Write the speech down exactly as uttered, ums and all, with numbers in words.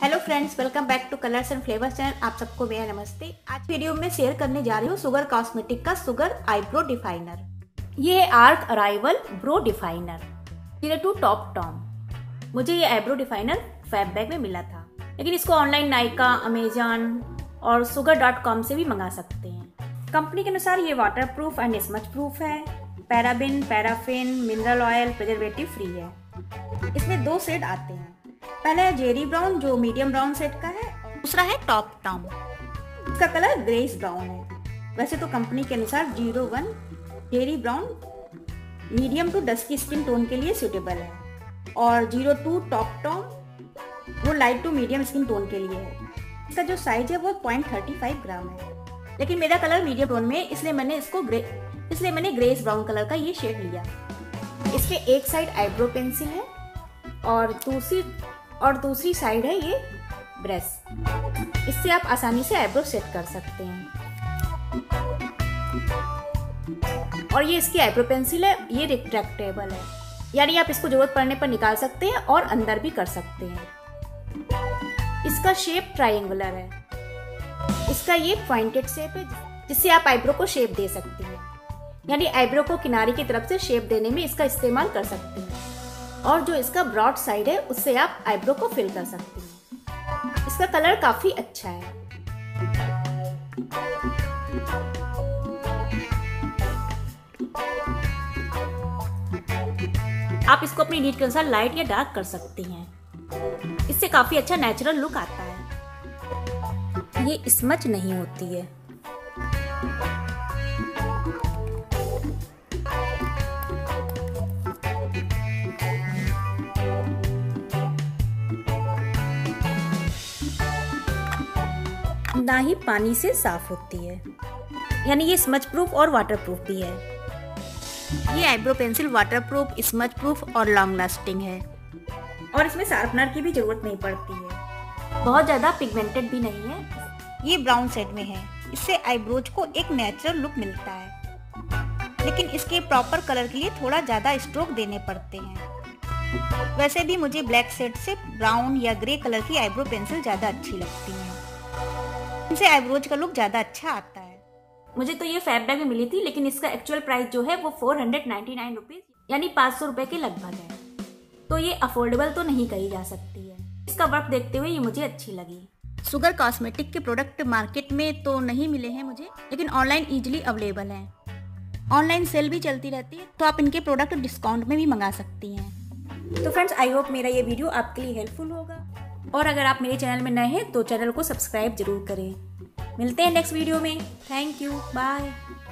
Hello friends, welcome back to colours and flavours channel. आप सबको मेरा नमस्ते। आज वीडियो में शेयर करने जा रही हूँ शुगर कॉस्मेटिक का शुगर आईब्रो डिफाइनर। ये है arch arrival brow definer zero two top tom. मुझे ये आईब्रो डिफाइनर फैब बैग में मिला था, लेकिन इसको ऑनलाइन नाइका, अमेजॉन और शुगर डॉट कॉम से भी मंगा सकते हैं। कंपनी के अनुसार ये water proof and smudge proof है। Paraben, paraffin, mineral oil, preservative free है। इसमें दो शेड आते हैं। पहला है जेरी ब्राउन जो मीडियम ब्राउन शेड का है, दूसरा है टॉप टॉम। इसका कलर ग्रेस ब्राउन है। वैसे तो कंपनी के अनुसार zero one Jerry brown medium to dusky skin tone के लिए सूटेबल है और जीरो टू टॉप टॉम वो light to medium skin tone के लिए है। इसका जो साइज है वो पॉइंट थर्टी फाइव ग्राम है, लेकिन मेरा कलर मीडियम टोन में, इसलिए मैंने इसको ग्रे इसलिए मैंने ग्रेस ब्राउन कलर का ये शेड लिया। इसके एक साइड आईब्रो पेंसिल है और दूसरी और दूसरी साइड है ये ब्रश। इससे आप आसानी से आईब्रो सेट कर सकते हैं। और ये इसकी आईब्रो पेंसिल है, ये रिट्रैक्टेबल है, यानी आप इसको जरूरत पड़ने पर निकाल सकते हैं और अंदर भी कर सकते हैं। इसका शेप ट्रायंगुलर है। इसका ये पॉइंटेड शेप है जिससे आप आईब्रो को शेप दे सकते हैं, यानी आईब्रो को किनारे की तरफ से शेप देने में इसका इस्तेमाल कर सकते हैं। और जो इसका ब्रॉड साइड है उससे आप आईब्रो को फिल कर सकते हैं। इसका कलर काफी अच्छा है। आप इसको अपनी नीड के अनुसार लाइट या डार्क कर सकती हैं। इससे काफी अच्छा नेचुरल लुक आता है। ये स्मच नहीं होती है। ना ही पानी से साफ होती है, यानी ये स्मच प्रूफ और वाटर प्रूफ भी है। ये eyebrow pencil water proof, smudge proof और लॉन्ग लास्टिंग है और इसमें शार्पनर की भी जरूरत नहीं पड़ती है। बहुत ज़्यादा पिगमेंटेड भी नहीं है। ये ब्राउन शेड में है। इससे आईब्रोज को एक नेचुरल लुक मिलता है, लेकिन इसके प्रॉपर कलर के लिए थोड़ा ज़्यादा स्ट्रोक देने पड़ते हैं। वैसे भी मुझे ब्लैक शेड से ब्राउन या ग्रे कलर की आईब्रो पेंसिल ज़्यादा अच्छी लगती है। इनसे आईब्रोज का लुक ज़्यादा अच्छा आता है। मुझे तो ये फैब बैग में मिली थी, लेकिन इसका एक्चुअल प्राइस जो है वो four hundred ninety nine rupees यानी पाँच सौ रुपए के लगभग है। तो ये अफोर्डेबल तो नहीं कही जा सकती है। इसका वर्क देखते हुए ये मुझे अच्छी लगी। शुगर कॉस्मेटिक के प्रोडक्ट मार्केट में तो नहीं मिले हैं मुझे, लेकिन ऑनलाइन इजीली अवेलेबल हैं। ऑनलाइन सेल भी चलती रहती है, तो आप इनके प्रोडक्ट डिस्काउंट में भी मंगा सकती हैं। तो फ्रेंड्स, आई होप मेरा ये वीडियो आपके लिए हेल्पफुल होगा। और अगर आप मेरे चैनल में नए हैं तो चैनल को सब्सक्राइब जरूर करें। मिलते हैं नेक्स्ट वीडियो में। Thank you, bye.